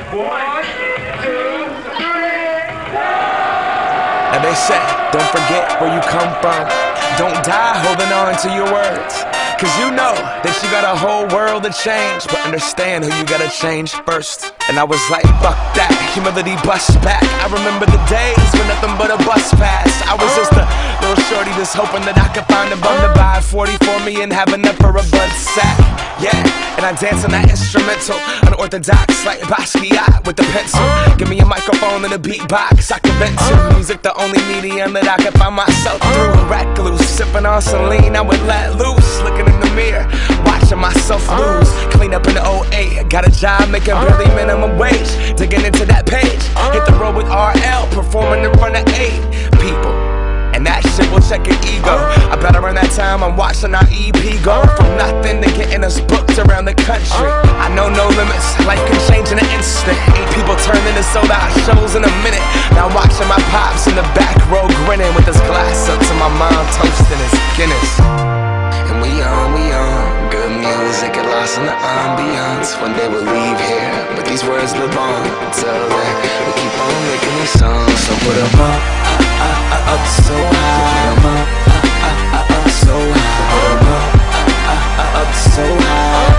1, 2, 3. Now they say, don't forget where you come from. Don't die holding on to your words. Cause you know that you got a whole world to change, but understand who you gotta change first. And I was like, fuck that, humility bust back. I remember the days when nothing but a bus passed. I was just a little shorty just hoping that I could find a bum to buy 40 for me and have enough for a bud sack. Yeah, and I dance on that instrumental, unorthodox like Basquiat with the pencil. Give me a microphone and a beatbox I can vent to. Music the only medium that I can find myself through. Recluse, sipping on Celine, I would let loose. Looking in the mirror, watching myself lose. Clean up in the 08, got a job making barely minimum wage. Digging into that page, hit the road with RL, performing in front of 8 people. And that shit will check your ego. I bet around that time I'm watching our EP go from nothing to getting us booked around the country. I know no limits, life can change in an instant. 8 people turn into sold out shows in a minute. Now watching my pops in the back row grinning with his glass up to my mom toasting his Guinness. And we on, good music, get lost in the ambiance. One day we'll leave here, but these words live on. Until then, we keep on making these songs. So put 'em up so high. Put 'em up so high. Put 'em up so high.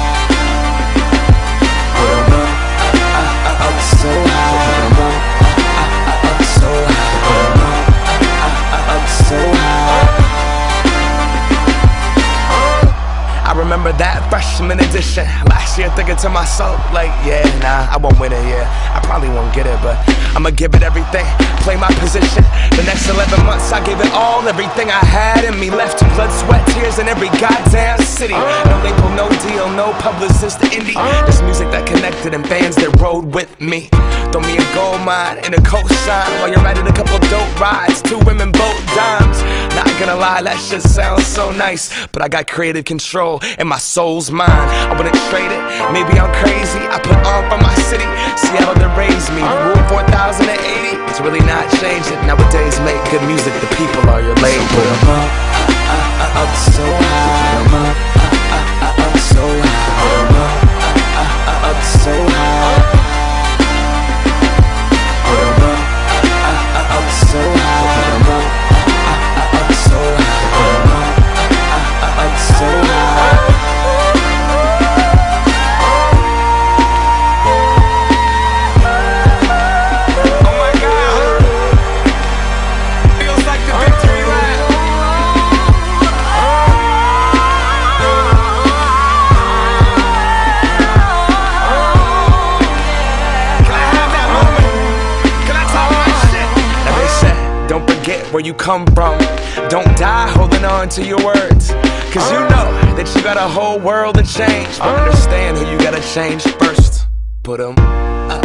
Put 'em up so high. Put 'em up so high. Put 'em up so high. I remember that freshman edition last year, thinking to myself like, yeah, nah, I won't win it, yeah, I probably won't get it, but I'ma give it everything, play my position. The next 11 months I gave it all, everything I had in me. Left blood, sweat, tears in every goddamn city. No label, no deal, no publicist, indie. This music that connected and fans that rode with me. Throw me a gold mine and a cosign while you're riding a couple dope rides. 2 women, both dimes. Not gonna lie, that shit sounds so nice, but I got creative control and my soul's mine. I wouldn't trade it, maybe I'm crazy. I put on for my city, Seattle that raised me. Rule 4080, it's really not changing. Nowadays make good music, the people are your label. So put 'em up so high. Put 'em up so high. Put 'em up so high. Put 'em up so high. Put 'em up so high. Put 'em up so high. Where you come from. Don't die holding on to your words. Cause you know that you got a whole world to change, but understand who you gotta change first. Put 'em up.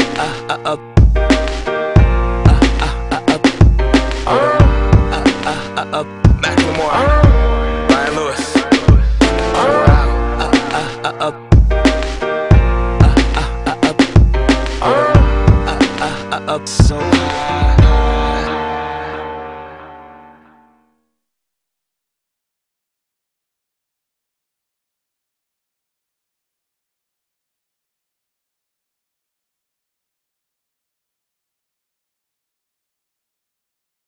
Macklemore, Ryan Lewis. Up.